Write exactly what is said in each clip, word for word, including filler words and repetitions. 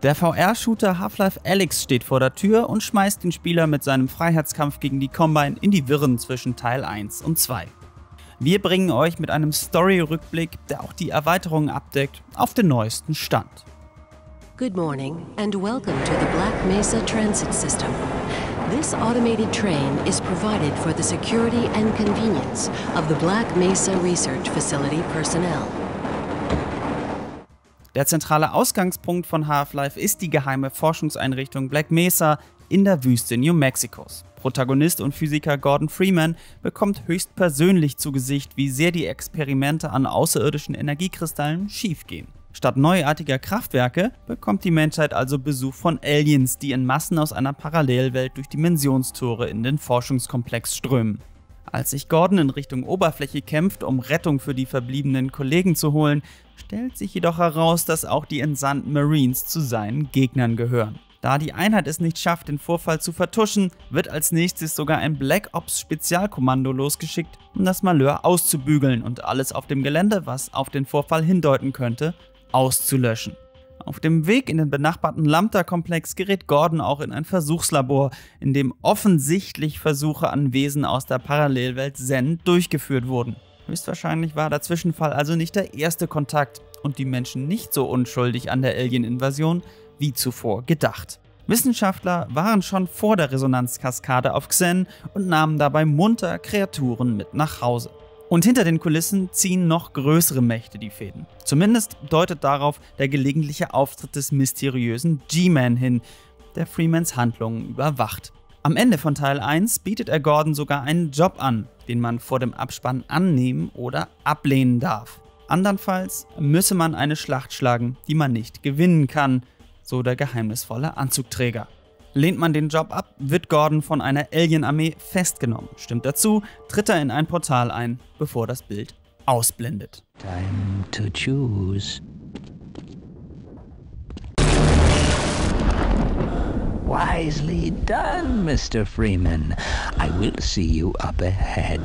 Der V R-Shooter Half-Life Alyx steht vor der Tür und schmeißt den Spieler mit seinem Freiheitskampf gegen die Combine in die Wirren zwischen Teil eins und zwei. Wir bringen euch mit einem Story-Rückblick, der auch die Erweiterungen abdeckt, auf den neuesten Stand. Good morning and welcome to the Black Mesa Transit System. This automated train is provided for the security and convenience of the Black Mesa Research Facility personnel. Der zentrale Ausgangspunkt von Half-Life ist die geheime Forschungseinrichtung Black Mesa in der Wüste New Mexicos. Protagonist und Physiker Gordon Freeman bekommt höchstpersönlich zu Gesicht, wie sehr die Experimente an außerirdischen Energiekristallen schiefgehen. Statt neuartiger Kraftwerke bekommt die Menschheit also Besuch von Aliens, die in Massen aus einer Parallelwelt durch Dimensionstore in den Forschungskomplex strömen. Als sich Gordon in Richtung Oberfläche kämpft, um Rettung für die verbliebenen Kollegen zu holen, stellt sich jedoch heraus, dass auch die entsandten Marines zu seinen Gegnern gehören. Da die Einheit es nicht schafft, den Vorfall zu vertuschen, wird als nächstes sogar ein Black Ops Spezialkommando losgeschickt, um das Malheur auszubügeln und alles auf dem Gelände, was auf den Vorfall hindeuten könnte, auszulöschen. Auf dem Weg in den benachbarten Lambda-Komplex gerät Gordon auch in ein Versuchslabor, in dem offensichtlich Versuche an Wesen aus der Parallelwelt Zen durchgeführt wurden. Höchstwahrscheinlich war der Zwischenfall also nicht der erste Kontakt und die Menschen nicht so unschuldig an der Alien-Invasion wie zuvor gedacht. Wissenschaftler waren schon vor der Resonanzkaskade auf Xen und nahmen dabei munter Kreaturen mit nach Hause. Und hinter den Kulissen ziehen noch größere Mächte die Fäden. Zumindest deutet darauf der gelegentliche Auftritt des mysteriösen G-Man hin, der Freemans Handlungen überwacht. Am Ende von Teil eins bietet er Gordon sogar einen Job an, den man vor dem Abspann annehmen oder ablehnen darf. Andernfalls müsse man eine Schlacht schlagen, die man nicht gewinnen kann, so der geheimnisvolle Anzugträger. Lehnt man den Job ab, wird Gordon von einer Alien-Armee festgenommen. Stimmt dazu, tritt er in ein Portal ein, bevor das Bild ausblendet. Time to choose. Wisely done, Mister Freeman. I will see you up ahead.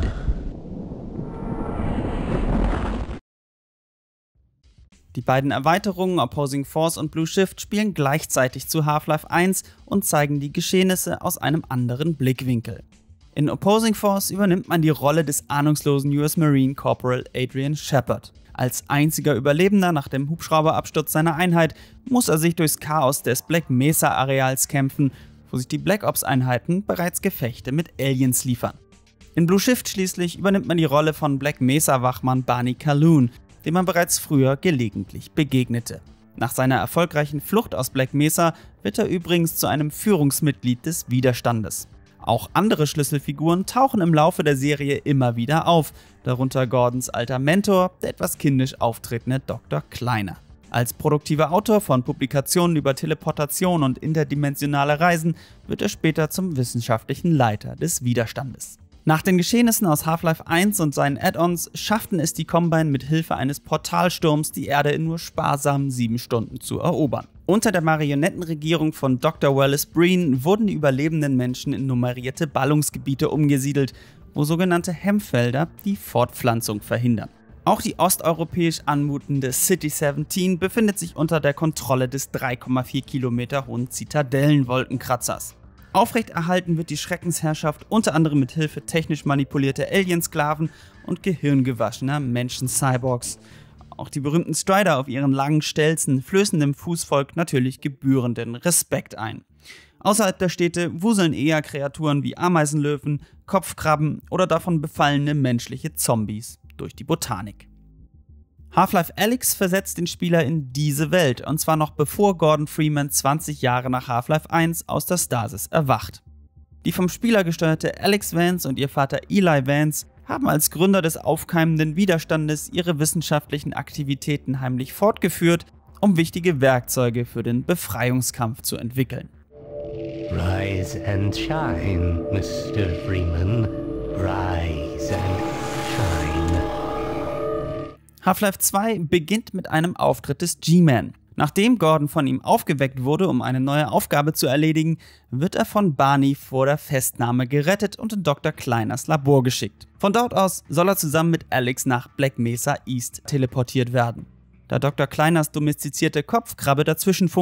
Die beiden Erweiterungen Opposing Force und Blue Shift spielen gleichzeitig zu Half-Life eins und zeigen die Geschehnisse aus einem anderen Blickwinkel. In Opposing Force übernimmt man die Rolle des ahnungslosen U S Marine Corporal Adrian Shepard. Als einziger Überlebender nach dem Hubschrauberabsturz seiner Einheit muss er sich durchs Chaos des Black Mesa-Areals kämpfen, wo sich die Black Ops-Einheiten bereits Gefechte mit Aliens liefern. In Blue Shift schließlich übernimmt man die Rolle von Black Mesa-Wachmann Barney Calhoun, dem man bereits früher gelegentlich begegnete. Nach seiner erfolgreichen Flucht aus Black Mesa wird er übrigens zu einem Führungsmitglied des Widerstandes. Auch andere Schlüsselfiguren tauchen im Laufe der Serie immer wieder auf, darunter Gordons alter Mentor, der etwas kindisch auftretende Doktor Kleiner. Als produktiver Autor von Publikationen über Teleportation und interdimensionale Reisen wird er später zum wissenschaftlichen Leiter des Widerstandes. Nach den Geschehnissen aus Half-Life eins und seinen Add-ons schafften es die Combine mit Hilfe eines Portalsturms, die Erde in nur sparsamen sieben Stunden zu erobern. Unter der Marionettenregierung von Doktor Wallace Breen wurden die überlebenden Menschen in nummerierte Ballungsgebiete umgesiedelt, wo sogenannte Hemmfelder die Fortpflanzung verhindern. Auch die osteuropäisch anmutende City siebzehn befindet sich unter der Kontrolle des drei Komma vier Kilometer hohen Zitadellenwolkenkratzers. Aufrechterhalten wird die Schreckensherrschaft unter anderem mit Hilfe technisch manipulierter Aliensklaven und gehirngewaschener Menschen-Cyborgs. Auch die berühmten Strider auf ihren langen Stelzen flößen dem Fußvolk natürlich gebührenden Respekt ein. Außerhalb der Städte wuseln eher Kreaturen wie Ameisenlöwen, Kopfkrabben oder davon befallene menschliche Zombies durch die Botanik. Half-Life Alyx versetzt den Spieler in diese Welt, und zwar noch bevor Gordon Freeman zwanzig Jahre nach Half-Life eins aus der Stasis erwacht. Die vom Spieler gesteuerte Alyx Vance und ihr Vater Eli Vance haben als Gründer des aufkeimenden Widerstandes ihre wissenschaftlichen Aktivitäten heimlich fortgeführt, um wichtige Werkzeuge für den Befreiungskampf zu entwickeln. Rise and shine, Mister Freeman. Rise and shine. Half-Life zwei beginnt mit einem Auftritt des G-Man. Nachdem Gordon von ihm aufgeweckt wurde, um eine neue Aufgabe zu erledigen, wird er von Barney vor der Festnahme gerettet und in Doktor Kleiners Labor geschickt. Von dort aus soll er zusammen mit Alyx nach Black Mesa East teleportiert werden. Da Doktor Kleiners domestizierte Kopfkrabbe dazwischenfunkt,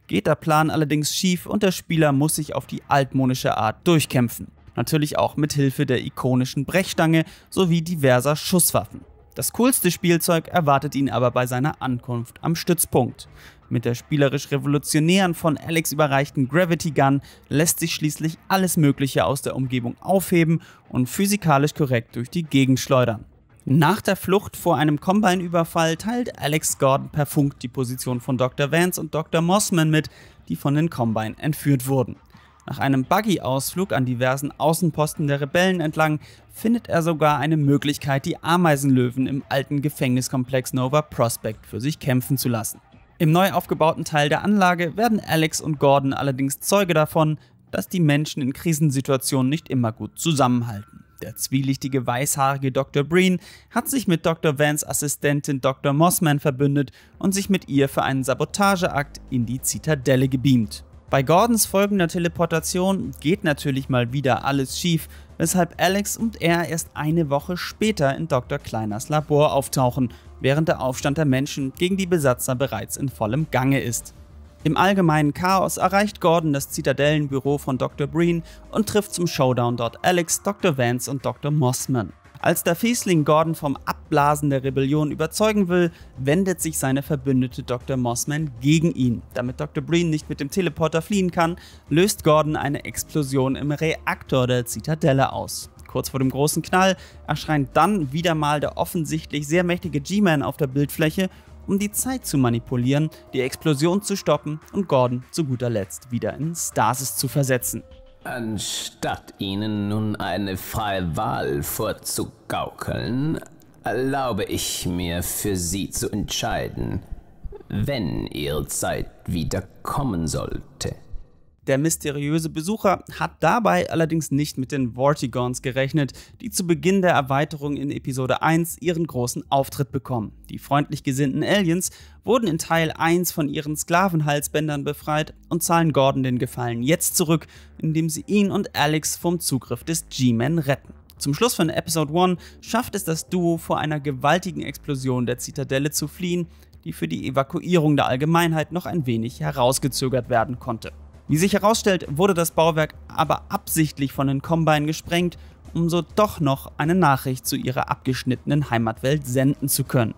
geht der Plan allerdings schief und der Spieler muss sich auf die altmodische Art durchkämpfen. Natürlich auch mit Hilfe der ikonischen Brechstange sowie diverser Schusswaffen. Das coolste Spielzeug erwartet ihn aber bei seiner Ankunft am Stützpunkt. Mit der spielerisch revolutionären von Alex überreichten Gravity Gun lässt sich schließlich alles Mögliche aus der Umgebung aufheben und physikalisch korrekt durch die Gegend schleudern. Nach der Flucht vor einem Combine-Überfall teilt Alex Gordon per Funk die Position von Doktor Vance und Doktor Mossman mit, die von den Combine entführt wurden. Nach einem Buggy-Ausflug an diversen Außenposten der Rebellen entlang findet er sogar eine Möglichkeit, die Ameisenlöwen im alten Gefängniskomplex Nova Prospekt für sich kämpfen zu lassen. Im neu aufgebauten Teil der Anlage werden Alex und Gordon allerdings Zeuge davon, dass die Menschen in Krisensituationen nicht immer gut zusammenhalten. Der zwielichtige weißhaarige Doktor Breen hat sich mit Doktor Vance Assistentin Doktor Mossman verbündet und sich mit ihr für einen Sabotageakt in die Zitadelle gebeamt. Bei Gordons folgender Teleportation geht natürlich mal wieder alles schief, weshalb Alex und er erst eine Woche später in Doktor Kleiners Labor auftauchen, während der Aufstand der Menschen gegen die Besatzer bereits in vollem Gange ist. Im allgemeinen Chaos erreicht Gordon das Zitadellenbüro von Doktor Breen und trifft zum Showdown dort Alex, Doktor Vance und Doktor Mossman. Als der Fiesling Gordon vom Abblasen der Rebellion überzeugen will, wendet sich seine Verbündete Doktor Mossman gegen ihn. Damit Doktor Breen nicht mit dem Teleporter fliehen kann, löst Gordon eine Explosion im Reaktor der Zitadelle aus. Kurz vor dem großen Knall erscheint dann wieder mal der offensichtlich sehr mächtige G-Man auf der Bildfläche, um die Zeit zu manipulieren, die Explosion zu stoppen und Gordon zu guter Letzt wieder in Stasis zu versetzen. Anstatt Ihnen nun eine freie Wahl vorzugaukeln, erlaube ich mir für Sie zu entscheiden, wenn Ihre Zeit wieder kommen sollte. Der mysteriöse Besucher hat dabei allerdings nicht mit den Vortigons gerechnet, die zu Beginn der Erweiterung in Episode eins ihren großen Auftritt bekommen. Die freundlich gesinnten Aliens wurden in Teil eins von ihren Sklavenhalsbändern befreit und zahlen Gordon den Gefallen jetzt zurück, indem sie ihn und Alex vom Zugriff des G-Man retten. Zum Schluss von Episode eins schafft es das Duo vor einer gewaltigen Explosion der Zitadelle zu fliehen, die für die Evakuierung der Allgemeinheit noch ein wenig herausgezögert werden konnte. Wie sich herausstellt, wurde das Bauwerk aber absichtlich von den Combine gesprengt, um so doch noch eine Nachricht zu ihrer abgeschnittenen Heimatwelt senden zu können.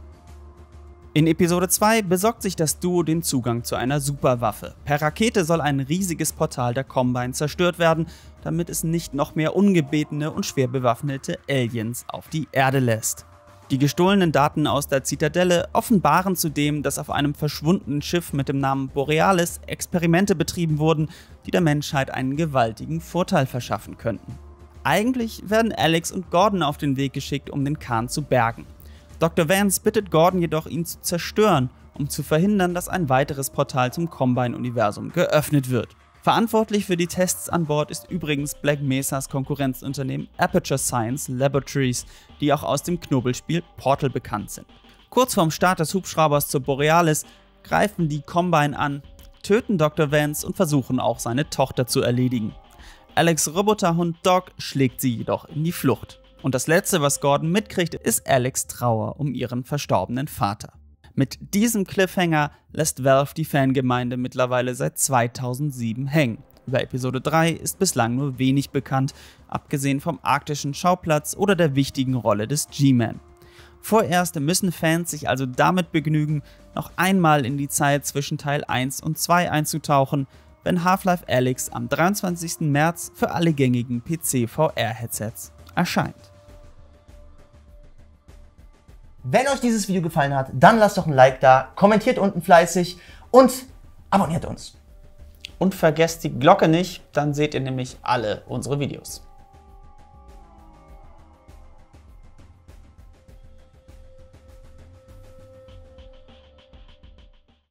In Episode zwei besorgt sich das Duo den Zugang zu einer Superwaffe. Per Rakete soll ein riesiges Portal der Combine zerstört werden, damit es nicht noch mehr ungebetene und schwer bewaffnete Aliens auf die Erde lässt. Die gestohlenen Daten aus der Zitadelle offenbaren zudem, dass auf einem verschwundenen Schiff mit dem Namen Borealis Experimente betrieben wurden, die der Menschheit einen gewaltigen Vorteil verschaffen könnten. Eigentlich werden Alex und Gordon auf den Weg geschickt, um den Khan zu bergen. Doktor Vance bittet Gordon jedoch, ihn zu zerstören, um zu verhindern, dass ein weiteres Portal zum Combine-Universum geöffnet wird. Verantwortlich für die Tests an Bord ist übrigens Black Mesas Konkurrenzunternehmen Aperture Science Laboratories, die auch aus dem Knobelspiel Portal bekannt sind. Kurz vorm Start des Hubschraubers zur Borealis greifen die Combine an, töten Doktor Vance und versuchen auch seine Tochter zu erledigen. Alex' Roboterhund Doc schlägt sie jedoch in die Flucht. Und das letzte, was Gordon mitkriegt, ist Alex' Trauer um ihren verstorbenen Vater. Mit diesem Cliffhanger lässt Valve die Fangemeinde mittlerweile seit zweitausendsieben hängen. Über Episode drei ist bislang nur wenig bekannt, abgesehen vom arktischen Schauplatz oder der wichtigen Rolle des G-Man. Vorerst müssen Fans sich also damit begnügen, noch einmal in die Zeit zwischen Teil eins und zwei einzutauchen, wenn Half-Life Alyx am dreiundzwanzigsten März für alle gängigen P C-V R-Headsets erscheint. Wenn euch dieses Video gefallen hat, dann lasst doch ein Like da, kommentiert unten fleißig und abonniert uns. Und vergesst die Glocke nicht, dann seht ihr nämlich alle unsere Videos.